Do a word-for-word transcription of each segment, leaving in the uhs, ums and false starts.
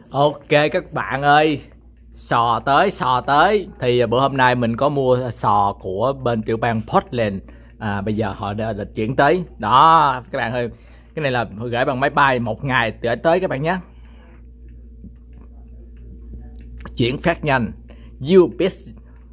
Ok các bạn ơi, sò tới sò tới. Thì bữa hôm nay mình có mua sò của bên tiểu bang Portland. À, bây giờ họ đã lịch chuyển tới. Đó các bạn ơi, cái này là gửi bằng máy bay một ngày gửi tới các bạn nhé. Chuyển phát nhanh u pê ét.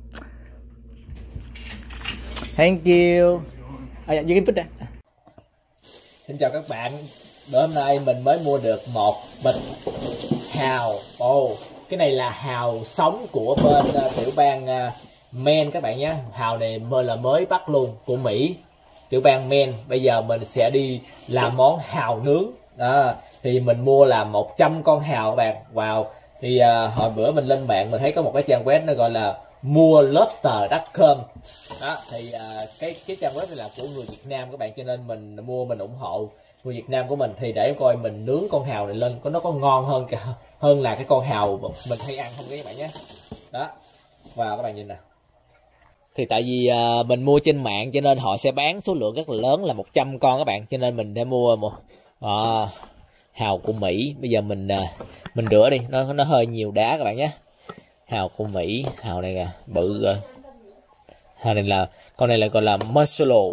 Thank you. À, dạ, cái đây. Xin chào các bạn. Bữa hôm nay mình mới mua được một bịch hào. Ồ, oh, cái này là hào sống của bên uh, tiểu bang uh, Maine các bạn nhé. Hào này mới là mới bắt luôn, của Mỹ, tiểu bang Maine. Bây giờ mình sẽ đi làm món hào nướng. Đó, thì mình mua là một trăm con hào các bạn. Wow. Thì uh, hồi bữa mình lên mạng mình thấy có một cái trang web nó gọi là mua lobster chấm com. Đó, thì uh, cái cái trang web này là của người Việt Nam các bạn, cho nên mình mua, mình ủng hộ người Việt Nam của mình. Thì để coi mình nướng con hào này lên có nó có ngon hơn cả, hơn là cái con hào mình hay ăn không các bạn nhé. Đó, và các bạn nhìn nè. Thì tại vì uh, mình mua trên mạng cho nên họ sẽ bán số lượng rất là lớn là một trăm con các bạn, cho nên mình đã mua một uh, hào của Mỹ. Bây giờ mình uh, mình rửa đi, nó nó hơi nhiều đá các bạn nhé. Hào của Mỹ, hào này là bự rồi. Hào này là con này là gọi là Muscle.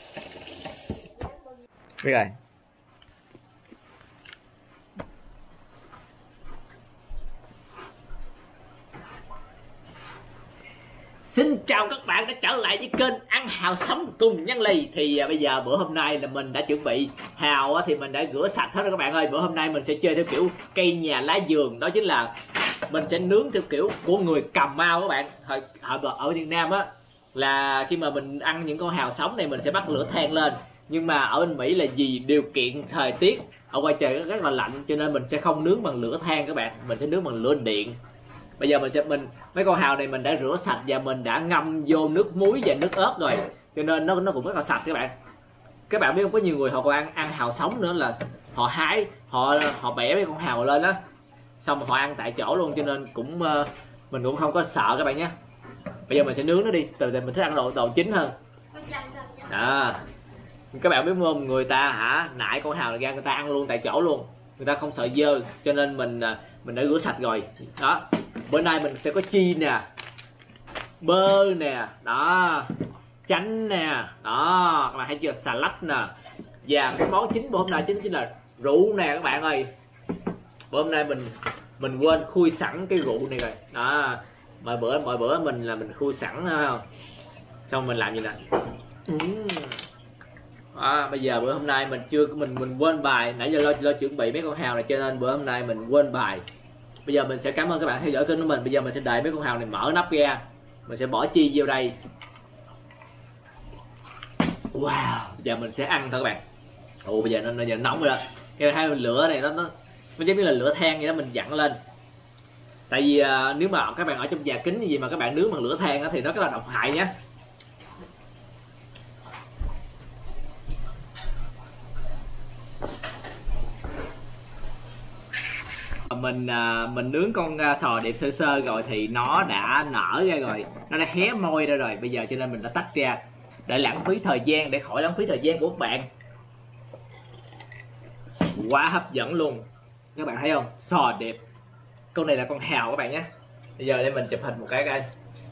Biết rồi. Xin chào các bạn đã trở lại với kênh ăn hào sống cùng Nhân Lì. Thì à, bây giờ bữa hôm nay là mình đã chuẩn bị hào á, thì mình đã rửa sạch hết rồi các bạn ơi. Bữa hôm nay mình sẽ chơi theo kiểu cây nhà lá vườn, đó chính là mình sẽ nướng theo kiểu của người Cà Mau các bạn. Hồi, hồi ở Việt Nam á là khi mà mình ăn những con hào sống này mình sẽ bắt lửa than lên, nhưng mà ở bên Mỹ là vì điều kiện thời tiết ở ngoài trời rất là lạnh cho nên mình sẽ không nướng bằng lửa than các bạn, mình sẽ nướng bằng lửa điện. Bây giờ mình sẽ mình mấy con hào này mình đã rửa sạch và mình đã ngâm vô nước muối và nước ớt rồi, cho nên nó nó cũng rất là sạch các bạn. Các bạn biết không, có nhiều người họ còn ăn ăn hào sống nữa, là họ hái, họ họ bẻ mấy con hào lên đó, xong rồi họ ăn tại chỗ luôn, cho nên cũng uh, mình cũng không có sợ các bạn nhé. Bây giờ mình sẽ nướng nó đi, từ từ mình thích ăn đồ đồ chín hơn. Đó, các bạn biết không, người ta hả nại con hào này ra người ta ăn luôn tại chỗ luôn, người ta không sợ dơ, cho nên mình mình đã rửa sạch rồi. Đó, bữa nay mình sẽ có chi nè, bơ nè, đó, chanh nè, đó, các bạn thấy chưa, xà lách nè, và cái món chính bữa hôm nay chính chính là rượu nè các bạn ơi. Bữa hôm nay mình mình quên khui sẵn cái rượu này rồi. Đó, mọi bữa mọi bữa mình là mình khui sẵn không, xong mình làm gì nè. uhm. Đó, bây giờ bữa hôm nay mình chưa mình mình quên bài, nãy giờ lo lo chuẩn bị mấy con hào này cho nên bữa hôm nay mình quên bài. Bây giờ mình sẽ cảm ơn các bạn theo dõi kênh của mình. Bây giờ mình sẽ đợi mấy con hào này mở nắp ra, mình sẽ bỏ chi vô đây. Wow, giờ mình sẽ ăn thôi các bạn. Ồ, bây giờ nó, nó giờ nóng rồi đó. Cái hai lửa này nó nó nó giống như là lửa than vậy đó, mình dặn lên. Tại vì à, nếu mà các bạn ở trong nhà kính gì mà các bạn nướng bằng lửa than đó, thì nó rất là độc hại nhé. Mình à, mình nướng con à, sò điệp sơ sơ rồi thì nó đã nở ra rồi, nó đã hé môi ra rồi. Bây giờ cho nên mình đã tách ra để lãng phí thời gian, để khỏi lãng phí thời gian của các bạn. Quá hấp dẫn luôn, các bạn thấy không, sò điệp. Con này là con hào các bạn nhé. Bây giờ để mình chụp hình một cái coi.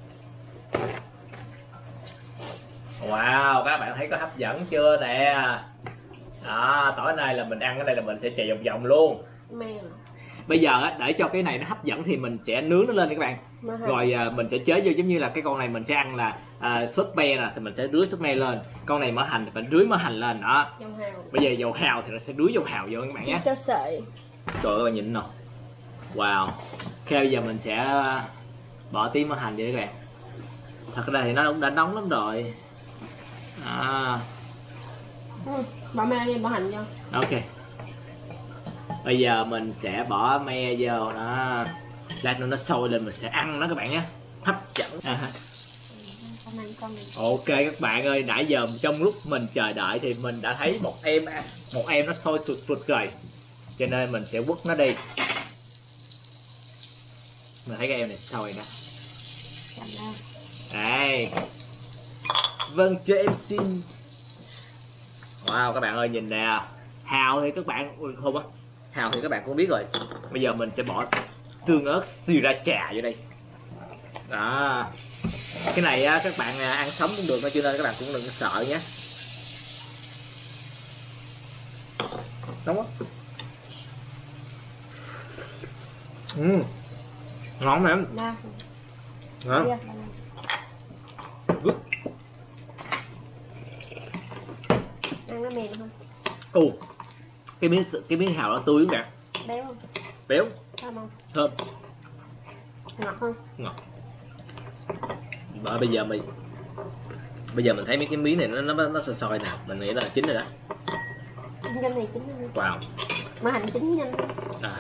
Wow, các bạn thấy có hấp dẫn chưa nè. Đó, tối nay là mình ăn cái này là mình sẽ chạy vòng vòng luôn. Bây giờ để cho cái này nó hấp dẫn thì mình sẽ nướng nó lên các bạn. Rồi à, mình sẽ chế vô, giống như là cái con này mình sẽ ăn là à, sốt me nè, thì mình sẽ rưới sốt me lên. Con này mỡ hành thì mình rưới mỡ hành lên đó. Bây giờ dầu hào thì nó sẽ rưới dầu hào vô các bạn nhé. Trời ơi các bạn nhìn nào. Wow. Ok, bây giờ mình sẽ bỏ tí mỡ hành vậy các bạn. Thật ra thì nó cũng đã nóng lắm rồi. À. Ừ, bỏ me đi, bỏ hành vô. Ok. Bây giờ mình sẽ bỏ me vô đó. Lát nữa nó sôi lên mình sẽ ăn nó các bạn nhé. Hấp dẫn. À. Ok các bạn ơi, nãy giờ trong lúc mình chờ đợi thì mình đã thấy một em một em nó sôi sụt sụt rồi, cho nên mình sẽ quất nó đi. Mình thấy cái em này sôi nè. Đây. Vâng, cho em xin. Wow các bạn ơi, nhìn nè, hào thì các bạn, ui không á, hào thì các bạn cũng biết rồi. Bây giờ mình sẽ bỏ tương ớt sriracha vô đây. Đó, cái này á, các bạn ăn sống cũng được cho nên các bạn cũng đừng sợ nhé. Nóng quá. Uhm. Ngon mà em. Nè. Hả? Ăn nó mềm không? Ồ, cái miếng cái miếng hào nó tươi các bạn. Béo không? Béo. Thơm không? Thơm. Ngọt không? Ngọt. Bởi bây giờ mình bây giờ mình thấy mấy cái miếng này nó nó nó sôi sôi nè, mình nghĩ là chín rồi đó. Nhanh này chín rồi. Wow. Mà hành chín nhanh. À.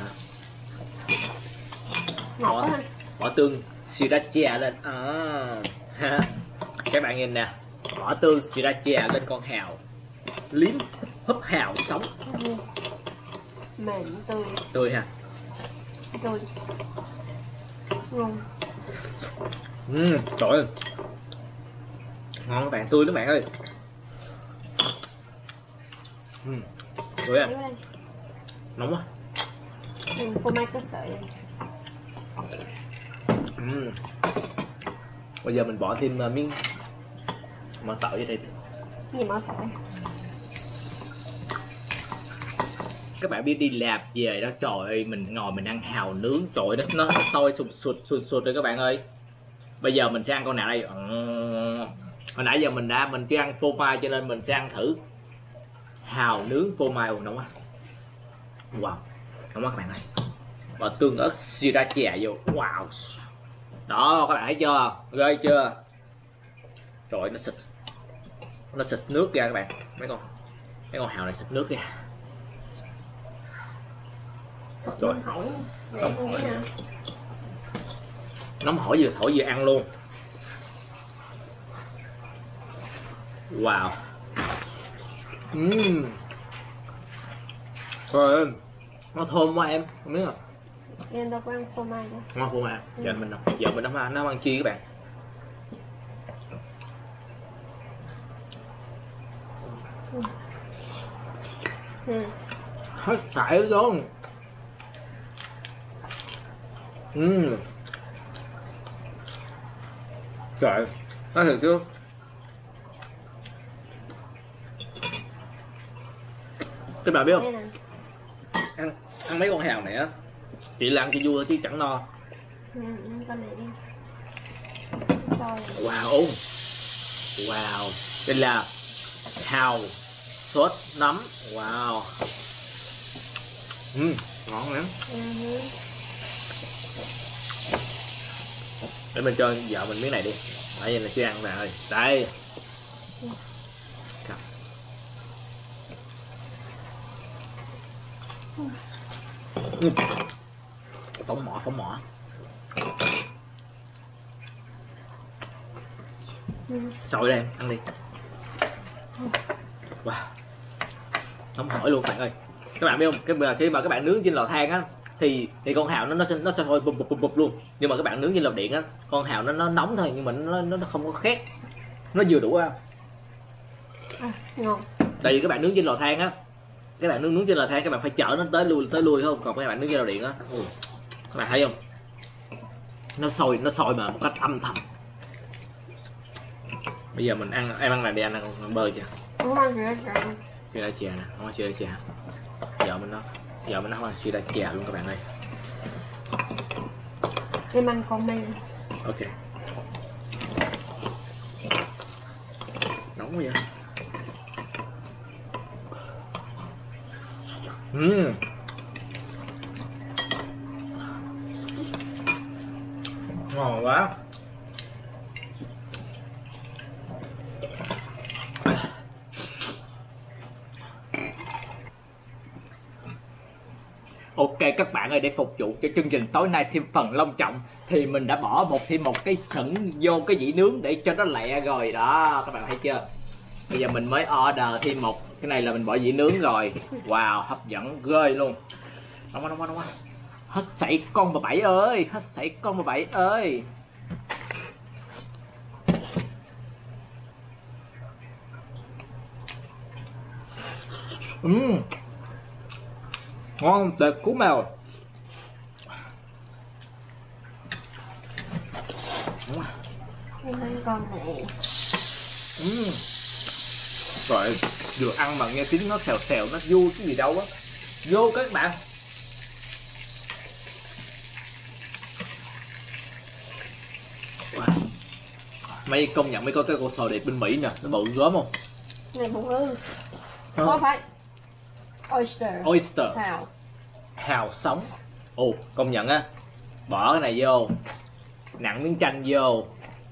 Ngọt Bỏ, quá ha. bỏ tương sriracha lên. À. Các bạn nhìn nè, bỏ tương sriracha lên con hào, liếm húp hào sống. Ừ. Mềm tươi. Tươi ha. Tươi. Ngon. Ừ, trời ơi. Ngon các bạn, tươi các bạn ơi. Ừ. Tươi à. Nóng quá. Ừ, phô mai có sợi. Ừ. Bây giờ mình bỏ thêm uh, miếng mỡ tỏi vô đây. Gì mỡ tỏi? Các bạn biết đi làm về đó, trời ơi, mình ngồi mình ăn hào nướng, trời ơi, nó nó sôi sụt sụt sụt sụt rồi các bạn ơi. Bây giờ mình sẽ ăn con nào đây? Ừ. Hồi nãy giờ mình đã mình chưa ăn phô mai cho nên mình sẽ ăn thử hào nướng phô mai. Ồ, nóng quá. Wow, nóng quá các bạn ơi. Bỏ tương ớt sriracha vô. Wow. Đó, các bạn thấy chưa? Ghê chưa? Trời ơi, nó xịt nó xịt nước ra các bạn. Mấy con mấy con hào này xịt nước ra. Rồi. Nóng hổi. Nóng hổi vừa thổi vừa ăn luôn. Wow. Uhm. Rồi, nó thơm quá em, không biết không? Em đâu có ăn phô mai đâu. Ngon phô mai. Ừ. Giờ mình giờ mình nấu ăn nấu ăn chi các bạn. Ừ. Ừ. Hết sảy luôn. Uhm. Trời, nói thật chứ các bạn biết không, ăn ăn mấy con hào này á chỉ là ăn cho vui thôi chứ chẳng no. Ừ, con này đi. Rồi. Wow, ôm. Wow, đây là hào sốt nấm. Wow. Uhm, ngon lắm. Uh-huh. Để mình cho vợ mình miếng này đi, tại vì là chưa ăn bạn ơi. Đây. Ừ. Phóng mỏ, phóng mỏ. Ừ. Sôi đây, ăn đi. Wow, nóng hổi luôn các bạn ơi. Các bạn biết không, cái mà khi mà các bạn nướng trên lò than á thì thì con hào nó nó sẽ nó sẽ hơi bụp bụp bụp bụp luôn. Nhưng mà các bạn nướng trên lò điện á, con hào nó nó nóng thôi nhưng mà nó nó không có khét, nó vừa đủ à. À, ngon. Tại vì các bạn nướng trên lò than á, các bạn nướng nướng trên lò than các bạn phải chở nó tới lui tới lui không, còn các bạn nướng trên lò điện á, các bạn thấy không, nó sôi nó sôi mà một cách âm thầm. Bây giờ mình ăn, em ăn này đi, anh ăn bơ chưa? Không ăn gì hết. Sriracha nè, không có sriracha. Giờ mình nó giờ mình nó không ăn sriracha luôn các bạn ơi. Em ăn con men. Ok. Nóng quá vậy. Uhm. Ngon quá. Ok các bạn ơi, để phục vụ cho chương trình tối nay thêm phần long trọng thì mình đã bỏ một thêm một cái sửng vô cái dĩ nướng để cho nó lẹ rồi đó, các bạn thấy chưa? Bây giờ mình mới order thêm một cái này là mình bỏ dĩ nướng rồi. Wow, hấp dẫn ghê luôn. Nóng quá, nóng quá, nóng quá. Hết sảy con bà Bảy ơi, hết sảy con bà Bảy ơi. Uhm. Ngon tuyệt cú mèo. Em ăn con này. Uhm. Rồi vừa ăn mà nghe tiếng nó xèo xèo, nó vui cái gì đâu á. Vô các bạn. Mấy công nhận mấy có cái con sò đẹp bên Mỹ nè, nó bự gớm không? Này không ư. Có phải oyster. Oyster. Hào. Hào sống. Ồ, công nhận á. Bỏ cái này vô. Nặn miếng chanh vô.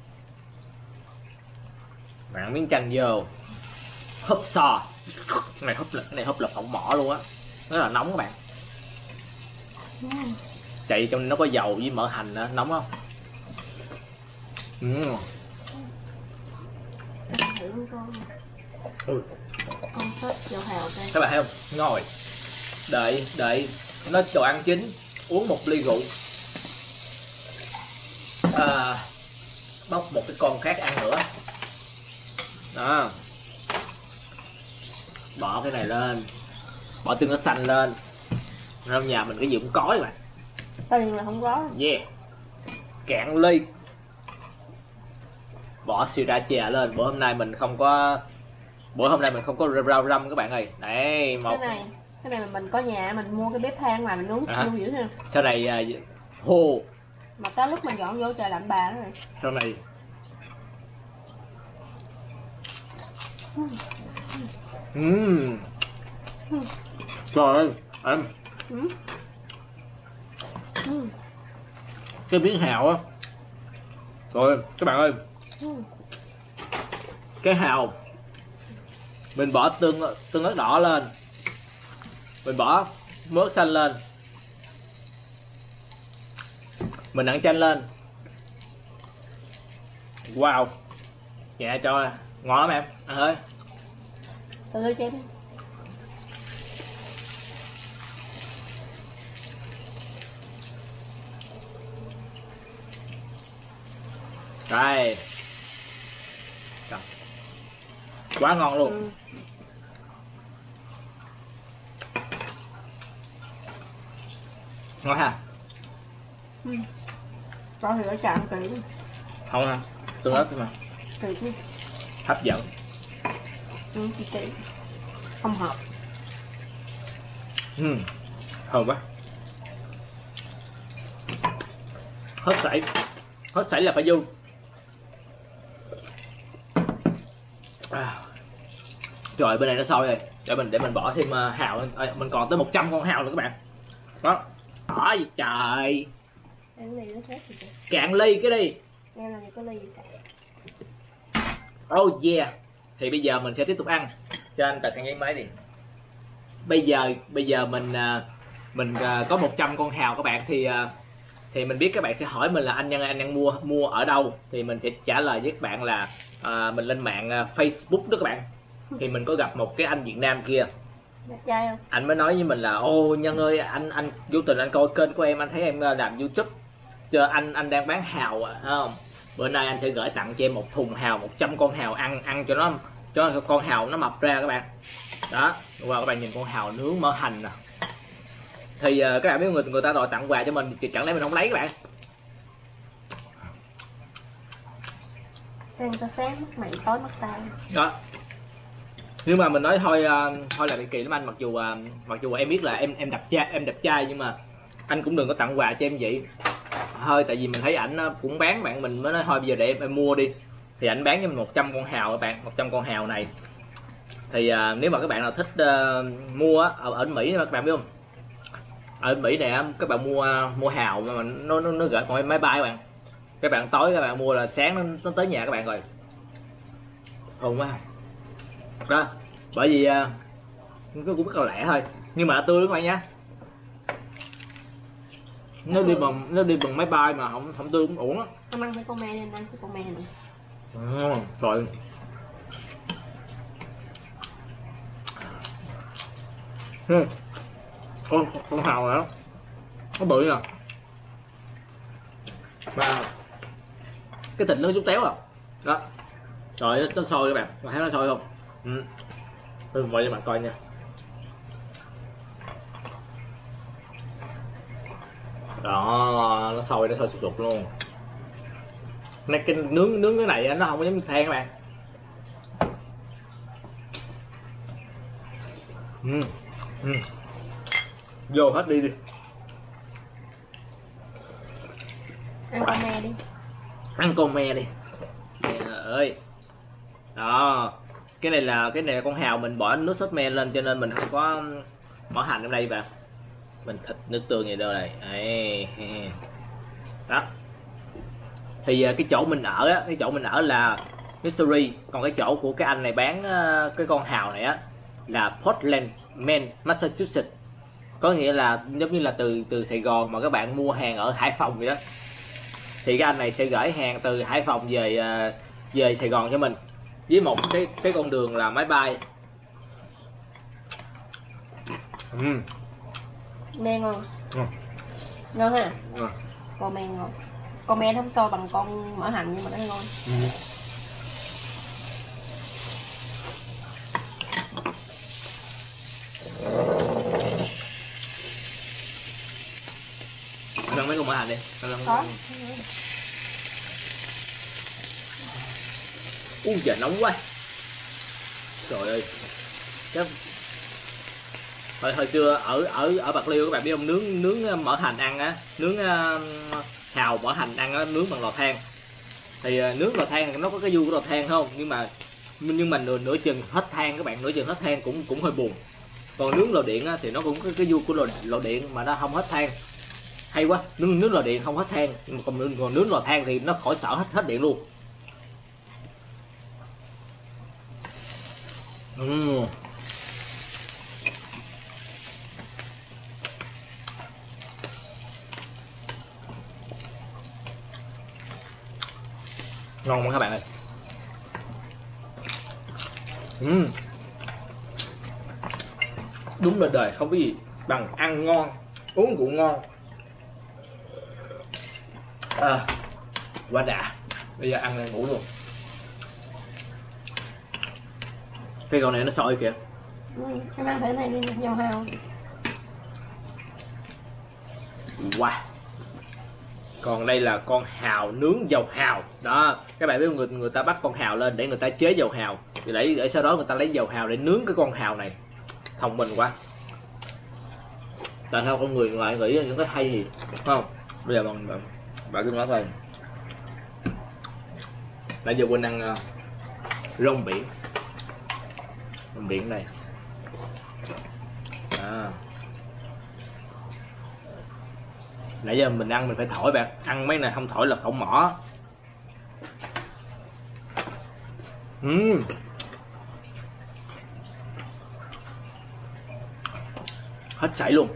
Nặn miếng chanh vô. Húp sò. Cái này húp là cái này húp là phỏng mỏ luôn á. Rất là nóng các bạn. Mm. Chạy trong nó có dầu với mỡ hành nữa, nóng không? Mm. Thử con. Ừ. Con thích dầu hào đây. Các bạn thấy không? Ngồi đợi đợi nó đồ ăn chín, uống một ly rượu, à, bóc một cái con khác ăn nữa đó, bỏ cái này lên, bỏ tương ớt xanh lên. Trong nhà mình cái gì cũng có các bạn. Tiền là không có. Yeah. Cạn ly, bỏ sriracha lên. Bữa hôm nay mình không có bữa hôm nay mình không có rau răm các bạn ơi. Đấy, một Cái này cái này mình có nhà, mình mua cái bếp than mà mình nướng à, nướng dữ ha. sau này à, hồ Mà tới lúc mình dọn vô trời lạnh bà nữa rồi. sau này uhm. Trời ơi em Ừ. Ừ. cái miếng hào á, rồi các bạn ơi, Ừ. cái hào mình bỏ tương tương ớt đỏ lên, mình bỏ muối xanh lên, mình nặn chanh lên. Wow, nhẹ cho ngon lắm em ăn ơi. Từ từ chém. Đây. Rồi. Quá ngon luôn. Ừ. Ngon ha. Ừ. Có thì ở chạm kỹ. Không ha, tương ớt mà Kỹ đi. hấp dẫn. Ừ, kỹ. Không hợp. Ừ, thơm quá. Hết sảy, hết sảy là phải vô. À. Rồi bên này nó sôi rồi, để mình để mình bỏ thêm uh, hào lên. À, mình còn tới một trăm con hào nữa các bạn. Đó. Bỏ gì trời. Cái ly nó hết rồi. Cạn ly cái đi. Em làm gì có ly gì cả. Oh yeah. Thì bây giờ mình sẽ tiếp tục ăn. Cho anh tật cái giấy máy đi. Bây giờ bây giờ mình uh, mình uh, có một trăm con hào các bạn, thì uh, thì mình biết các bạn sẽ hỏi mình là anh Nhân anh Nhân mua mua ở đâu, thì mình sẽ trả lời với các bạn là uh, mình lên mạng uh, Facebook đó các bạn. Thì mình có gặp một cái anh Việt Nam kia. Đẹp trai không? Anh mới nói với mình là ô Nhân ơi, anh anh vô tình anh coi kênh của em, anh thấy em làm YouTube cho anh anh đang bán hào à, không? Bữa nay anh sẽ gửi tặng cho em một thùng hào, một trăm con hào, ăn ăn cho nó cho con hào nó mập ra các bạn. Đó, qua các bạn nhìn con hào nướng mỡ hành nè. Thì uh, các bạn biết người người ta đòi tặng quà cho mình thì chẳng lẽ mình không lấy các bạn. Ăn cho sáng mất mày tối mất tay. Đó. Nhưng mà mình nói thôi uh, thôi là bị kỳ lắm anh, mặc dù uh, mặc dù em biết là em em đẹp trai em đẹp trai nhưng mà anh cũng đừng có tặng quà cho em vậy. Thôi tại vì mình thấy ảnh cũng bán bạn, mình mới nói thôi bây giờ để em, em mua đi. Thì ảnh bán cho mình một trăm con hào các bạn, một trăm con hào này. Thì uh, nếu mà các bạn nào thích uh, mua ở, ở Mỹ các bạn biết không? Ở Mỹ này các bạn mua mua hào mà nó nó, nó gửi bằng máy bay các bạn. Các bạn tối các bạn mua là sáng nó, nó tới nhà các bạn rồi. Hùng quá. Đó, bởi vì uh, nó cũng rất là lẻ thôi, nhưng mà tươi các bạn nha. Nó đi bằng nó đi bằng máy bay mà không không tươi cũng uổng á. Em ăn với con me đi, anh ăn với con me này. Ừ, rồi. Ừ. Con con hào này nó bự nè. Và cái thịt nó chút téo à. Đó. Rồi nó sôi các bạn, có thấy nó sôi không? Ừ. Tôi gọi cho bạn coi nha. Đó, nó sôi, nó sôi sụt sụt luôn. Này, cái nướng nướng cái này nó không có giống như than các bạn. uhm. Uhm. Vô hết đi đi. Ăn con me đi. Ăn con me đi. Mẹ ơi. Đó. Cái này là cái này là con hào mình bỏ nước sốt me lên cho nên mình không có bỏ hành ở đây bạn. Mình thịt nước tương vậy đâu này. Đấy. Đó. Thì cái chỗ mình ở á, cái chỗ mình ở là Missouri, còn cái chỗ của cái anh này bán cái con hào này á là Portland, Maine, Massachusetts. Có nghĩa là giống như là từ từ Sài Gòn mà các bạn mua hàng ở Hải Phòng vậy đó. Thì cái anh này sẽ gửi hàng từ Hải Phòng về về Sài Gòn cho mình với một cái cái con đường là máy bay. uhm. Me ngon. Ừ. Ngon ha. Ừ. Con me ngon. Con me không so bằng con mỡ hành nhưng mà nó ngon. Ừ. Ăn mấy con mỡ hành đi. Có. Ui giờ nóng quá. Trời ơi. Chắc hồi hồi xưa ở ở ở Bạc Liêu các bạn biết không, nướng nướng mỡ hành ăn á, nướng uh, hào mỡ hành ăn á, nướng bằng lò than. Thì uh, nướng lò than nó có cái vui của lò than không, nhưng mà nhưng mà nửa, nửa chừng hết than các bạn, nửa chừng hết than cũng cũng hơi buồn. Còn nướng lò điện á, thì nó cũng có cái vui của lò, lò điện mà nó không hết than. Hay quá, nướng nướng lò điện không hết than, còn nướng, còn nướng lò than thì nó khỏi sợ hết hết điện luôn. Uhm. Ngon quá các bạn ơi. uhm. Đúng là đời không có gì bằng ăn ngon uống cũng ngon. À, quá đã. Bây giờ ăn rồi ngủ luôn. Cái con này nó sôi kìa. Ừ, em ăn thử này đi, dầu hào. Wow. Còn đây là con hào nướng dầu hào. Đó, các bạn biết người người ta bắt con hào lên để người ta chế dầu hào. Thì để để sau đó người ta lấy dầu hào để nướng cái con hào này. Thông minh quá. Tại sao con người ngoài nghĩ những cái hay gì, không? Bây giờ bạn bạn bạn cứ nói thôi. Nãy giờ quên ăn uh, rong biển. Rong biển này. À. Nãy giờ mình ăn mình phải thổi bạn, ăn mấy này không thổi là không mỏ. uhm. Hết sảy luôn.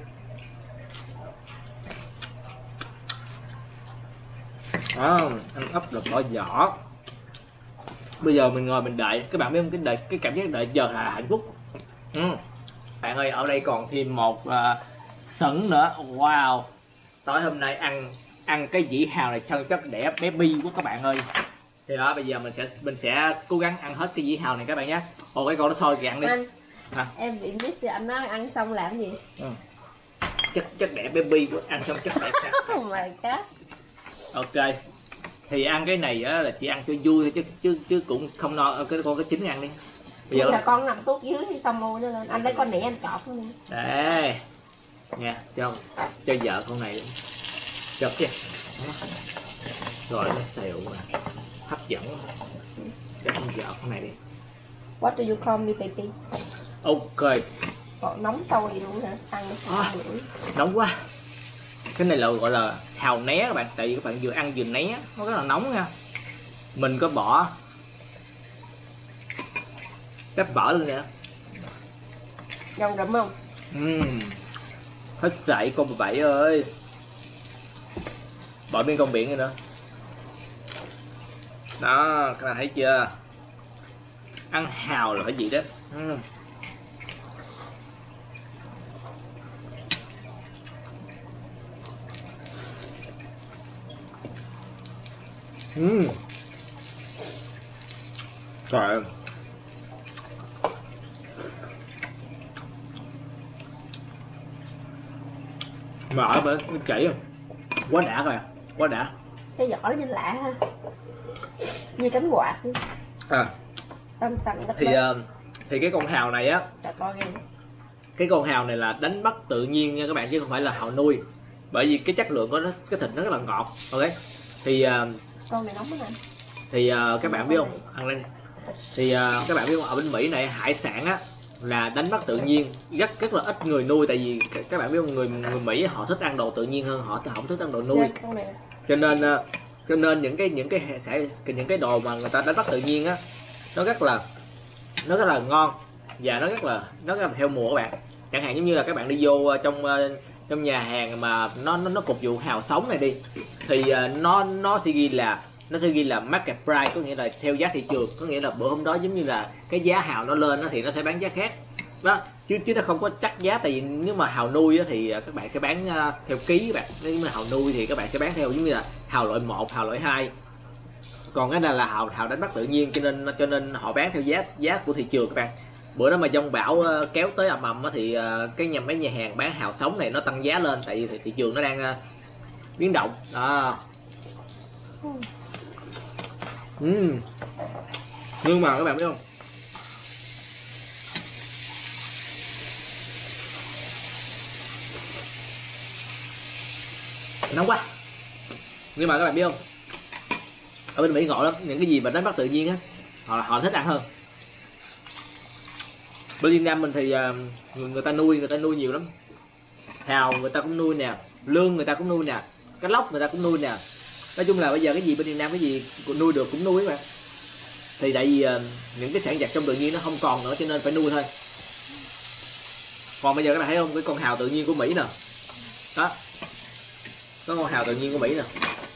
À, ăn ấp được bỏ vỏ. Bây giờ mình ngồi mình đợi, các bạn biết không, cái đợi cái cảm giác đợi giờ là hạnh phúc. uhm. Bạn ơi, ở đây còn thêm một uh, sửng nữa. Wow. Tối hôm nay ăn ăn cái dĩ hào này chân chất đẻ bé bi quá các bạn ơi. Thì đó, bây giờ mình sẽ mình sẽ cố gắng ăn hết cái dĩ hào này các bạn nhé. Ồ, cái con nó sôi kìa, ăn đi. Anh, à. Em bị miss thì anh nói ăn xong làm gì? Ừ. Chất chất đẻ bé bi quá, ăn xong chất đẻ khác. Oh my god. Ok. Thì ăn cái này á là chỉ ăn cho vui thôi chứ chứ chứ cũng không no. Cái con cái chính ăn đi. Bây giờ là con nằm tuốt dưới thì xong mua nó lên. Anh lấy con nỉ anh chọt nó đi. Đây nha, cho cho vợ con này chật kìa. Rồi nó xèo mà hấp dẫn. Cho con vợ con này đi. What do you call me baby? Ok. Còn nóng sôi luôn hả? Ăn nó À, nóng quá. Cái này là gọi là hào né các bạn, tại vì các bạn vừa ăn vừa né, nó rất là nóng nha. Mình có bỏ đắp bỏ lên nè. Ngon rụm không? uhm. Hết sảy con bà bảy ơi. Bỏ bên con biển này nữa. Đó, các bạn thấy chưa? Ăn hào là phải gì đó. uhm. Uhm. Trời ơi. Mà ở bên nó chảy không? Quá đã các bạn, quá đã. Cái vỏ nó nhìn lạ ha, như cánh quạt. À. Tầm tầm Thì uh, thì cái con hào này á, cái con hào này là đánh bắt tự nhiên nha các bạn, chứ không phải là hào nuôi. Bởi vì cái chất lượng của nó, cái thịt nó rất là ngọt. Ok. Thì uh, con này nóng lắm anh. Thì uh, các bạn biết không, ăn lên. Thì uh, các bạn biết không, ở bên Mỹ này hải sản á là đánh bắt tự nhiên, rất rất là ít người nuôi, tại vì các bạn biết không, người người Mỹ họ thích ăn đồ tự nhiên hơn, họ không thích ăn đồ nuôi. Cho nên uh, cho nên những cái những cái sẽ những cái đồ mà người ta đánh bắt tự nhiên á, nó rất là nó rất là ngon và nó rất là nó rất là theo mùa các bạn. Chẳng hạn giống như là các bạn đi vô trong trong nhà hàng mà nó nó, nó phục vụ hào sống này đi, thì nó nó sẽ ghi là nó sẽ ghi là market price, có nghĩa là theo giá thị trường, có nghĩa là bữa hôm đó giống như là cái giá hào nó lên đó, thì nó sẽ bán giá khác đó, chứ chứ nó không có chắc giá. Tại vì nếu mà hào nuôi đó, thì các bạn sẽ bán theo ký các bạn. Nếu mà hào nuôi thì các bạn sẽ bán theo giống như là hào loại một, hào loại hai. Còn cái này là hào hào đánh bắt tự nhiên, cho nên cho nên họ bán theo giá giá của thị trường các bạn. Bữa đó mà dông bão kéo tới ầm ầm thì cái nhà mấy nhà hàng bán hào sống này nó tăng giá lên, tại vì thị trường nó đang biến động đó. Uhm. Nhưng mà các bạn biết không, nóng quá. Nhưng mà các bạn biết không, ở bên Mỹ ngộ lắm, những cái gì mà đánh bắt tự nhiên á họ họ thích ăn hơn. Bên Việt Nam mình thì uh, người, người ta nuôi người ta nuôi nhiều lắm. Hào người ta cũng nuôi nè, lương người ta cũng nuôi nè, cá lóc người ta cũng nuôi nè. Nói chung là bây giờ cái gì bên Việt Nam cái gì nuôi được cũng nuôi các bạn. Thì tại vì uh, những cái sản vật trong tự nhiên nó không còn nữa, cho nên phải nuôi thôi. Còn bây giờ các bạn thấy không, cái con hào tự nhiên của Mỹ nè, đó, có con hào tự nhiên của Mỹ nè.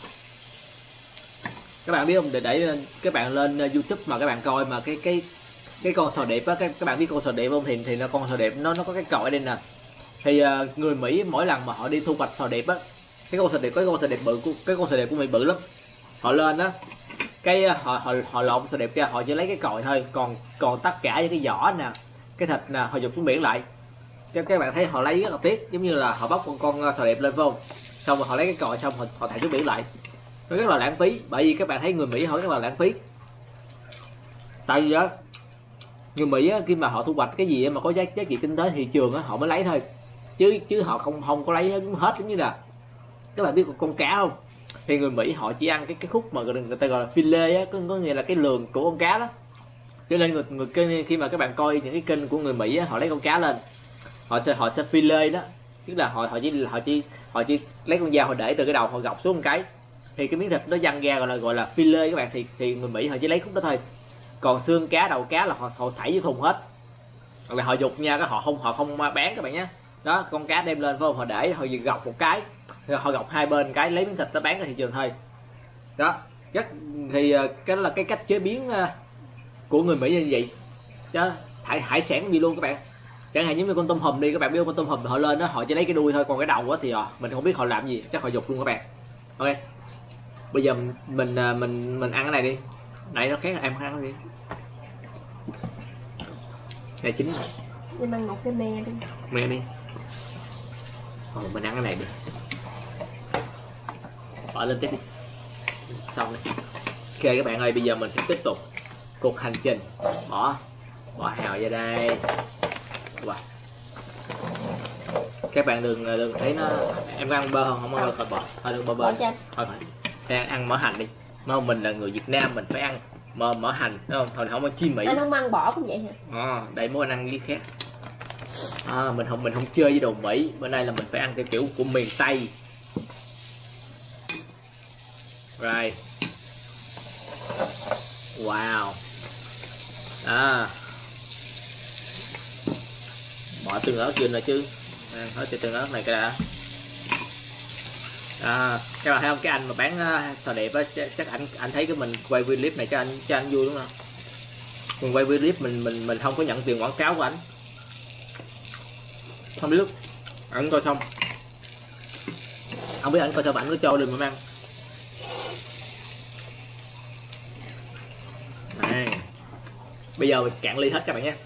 Các bạn biết không, để để các bạn lên YouTube mà các bạn coi mà cái cái cái con sò điệp á, các, các bạn biết con sò điệp không, thì thì nó con sò điệp nó nó có cái còi ở đây nè. Thì uh, người Mỹ mỗi lần mà họ đi thu hoạch sò điệp á, cái con sò điệp, cái con sò điệp bự của cái con sò điệp của Mỹ bự lắm, họ lên á, cái họ họ họ lộn sò điệp ra, họ chỉ lấy cái còi thôi, còn còn tất cả những cái vỏ nè, cái thịt nè, họ dục xuống biển lại. Các các bạn thấy họ lấy rất là tiếc, giống như là họ bóc con con sò điệp lên phải không, xong rồi họ lấy cái còi xong họ họ thả xuống biển lại. Nó rất là lãng phí, bởi vì các bạn thấy người Mỹ họ rất là lãng phí. Tại vì đó, người Mỹ á, khi mà họ thu hoạch cái gì mà có giá giá trị kinh tế thị trường á, họ mới lấy thôi, chứ chứ họ không không có lấy hết. Giống như là các bạn biết con, con cá không, thì người Mỹ họ chỉ ăn cái cái khúc mà người ta gọi là filet á, có, có nghĩa là cái lườn của con cá đó. Cho nên người, người khi mà các bạn coi những cái kênh của người Mỹ á, họ lấy con cá lên, họ sẽ họ sẽ filet đó, tức là họ họ chỉ họ chỉ họ chỉ lấy con dao họ để từ cái đầu họ gọc xuống một cái, thì cái miếng thịt nó văng ra gọi là gọi là filet các bạn. Thì thì người Mỹ họ chỉ lấy khúc đó thôi, còn xương cá, đầu cá là họ họ thảy với thùng hết, là họ dục nha, cái họ không họ không bán các bạn nhé. Đó, con cá đem lên phải không, họ để họ gọc một cái, họ gọc hai bên cái, lấy miếng thịt nó bán ra thị trường thôi. Đó, rất thì cái đó là cái cách chế biến của người Mỹ như vậy. Chứ hải hải sản gì luôn các bạn. Chẳng hạn như con tôm hùm đi, các bạn biết con tôm hùm họ lên đó họ chỉ lấy cái đuôi thôi, còn cái đầu á thì họ, mình không biết họ làm gì, chắc họ dục luôn các bạn. Ok, bây giờ mình mình mình ăn cái này đi, này nó khác, em ăn đi, này chín rồi. Em ăn một cái me đi. Me đi. Còn mình ăn cái này đi. Bỏ lên tiếp đi. Xong đi. Ok các bạn ơi, bây giờ mình sẽ tiếp tục cuộc hành trình. Bỏ bỏ hào ra đây. Wow. Các bạn đừng đừng thấy nó, em ăn bơ không? Không ăn bơ thôi bỏ. Thôi đừng bơ bơ. Thôi thôi. Đang ăn mỡ hành đi. Mà mình là người Việt Nam mình phải ăn mỡ mỡ hành, đúng không? Thôi không ăn chim Mỹ. Anh không ăn bỏ cũng vậy hả? À, đây muốn anh ăn cái khác. À, mình không mình không chơi với đồ Mỹ, bữa nay là mình phải ăn theo kiểu của miền Tây. Right. Wow. À. Bỏ tương ớt vô nữa chứ. À, hết tương ớt này cái đã. À, các bạn thấy không, cái anh mà bán uh, sò đẹp á, chắc anh anh thấy cái mình quay video clip này cho anh cho anh vui đúng không? Mình quay video clip mình mình mình không có nhận tiền quảng cáo của anh. Không biết anh coi xong, không biết anh coi xong ảnh có cho được mình ăn. Này, bây giờ mình cạn ly hết các bạn nhé.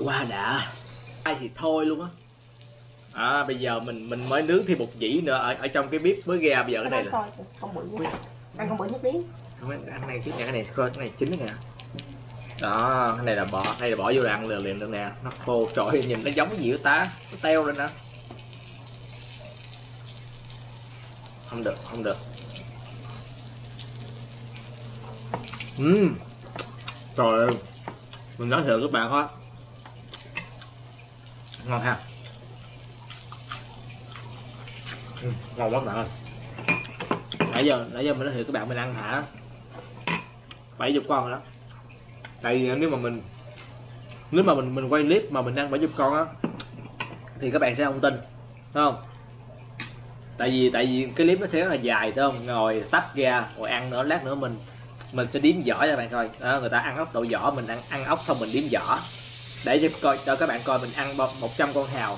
Quá đã. Ai thì thôi luôn á. À, bây giờ mình mình mới nướng thêm một dĩ nữa ở ở trong cái bếp mới ra. Bây giờ cái này là con bự nhất. Ăn con bự nhất đi. không, ăn này chứ, cái này coi cái này chín nè. Đó, cái này là bỏ, đây là bỏ vô ăn liền liền được nè. Nó khô, trời ơi, nhìn nó giống cái gì đó ta, nó teo lên nè. Không được, không được. Uhm. Trời ơi, mình nói thiệt các bạn thôi, ngon ha. Ừ, ngon quá các bạn ơi. Nãy giờ nãy giờ mình nói thiệt các bạn, mình ăn hả bảy chục con rồi đó. Tại vì nếu mà mình nếu mà mình mình quay clip mà mình ăn bảy chục con á thì các bạn sẽ không tin, đúng không? Tại vì tại vì cái clip nó sẽ rất là dài, đúng không? Ngồi tách ra rồi ăn nữa, lát nữa mình mình sẽ đếm vỏ cho bạn coi. Đó, người ta ăn ốc đậu vỏ, mình ăn ăn ốc xong mình đếm vỏ để cho coi cho các bạn coi mình ăn một trăm con hào.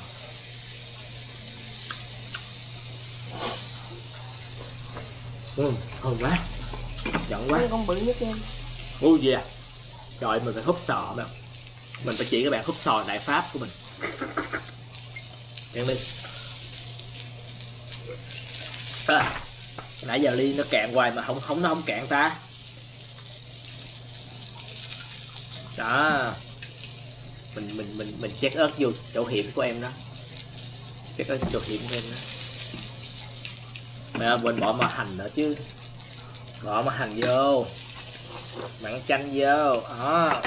Ừ, ngon quá, giận quá. Con bự nhất em. Ui yeah. Trời, mình phải húp sò mà. Mình phải chỉ các bạn húp sò đại pháp của mình. Ăn đi. À, nãy giờ ly nó cạn hoài mà không không nó không cạn ta. Đó. Mình mình mình mình check ớt vô chỗ hiểm của em đó. Check ớt chỗ hiểm của em đó. Mẹ quên bỏ mỡ hành nữa chứ. Bỏ mỡ hành vô. Mặn chanh vô. Đó.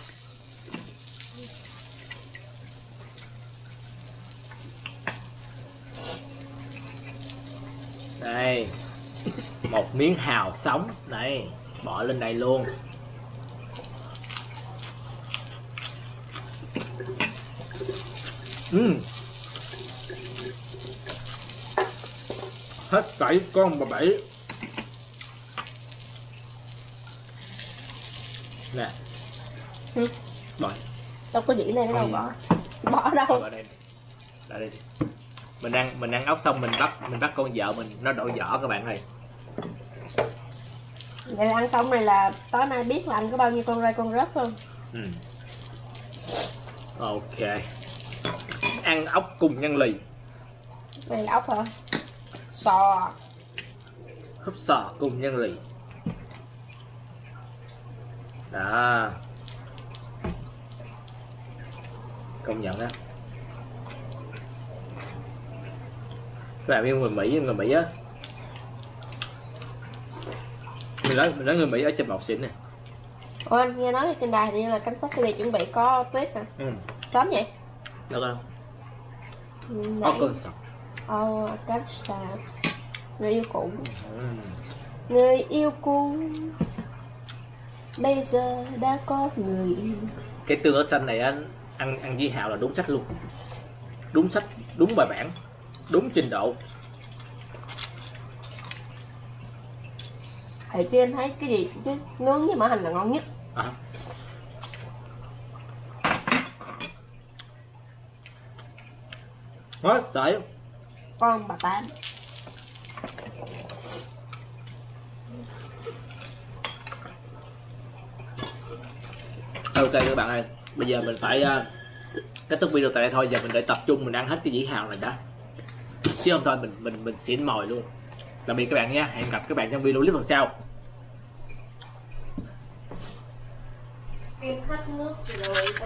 Đây. Một miếng hào sống. Đây. Bỏ lên đây luôn. Uhm. Hết bảy con mà bảy. Nè. Ừ. Bỏ. Đâu có dĩ này đâu bỏ. Bỏ đâu. Bỏ đây. Đây đi. Mình ăn mình ăn ốc xong mình bắt mình bắt con vợ mình nó đổ vỏ các bạn ơi. Vậy là ăn xong này là tối nay biết là anh có bao nhiêu con ray con rớt không? Ừ. Ok. Ăn ốc cùng nhân lì. Đây là ốc hả? Sò. Húp sò cùng nhân lì. Đó. Công nhận á. Các bạn biết người Mỹ, người Mỹ á. Mình nói, mình nói người Mỹ ở trên bọc xịn nè. Ủa anh nghe nói trên đài thì là cảnh sát Syria chuẩn bị có clip hả? Ừ. Sớm vậy? Được không? Ừ, Có cơn sọc. Ồ, cảnh sát. Người yêu cũ. Ừ. Người yêu cũ bây giờ đã có người yêu. Cái tương ớt xanh này á, ăn ăn với hào là đúng sách luôn. Đúng sách, đúng bài bản, đúng trình độ. Thầy kia anh thấy cái gì chứ nướng với mỡ hành là ngon nhất. À. Hết tới. Con bà Tám. Ok các bạn ơi, bây giờ mình phải uh, kết thúc video tại đây thôi. Giờ mình để tập trung mình ăn hết cái dĩ hào này đã, chứ không thôi mình mình mình xỉn mồi luôn. Tạm biệt các bạn nha, hẹn gặp các bạn trong video clip lần sau. Em hết nước rồi.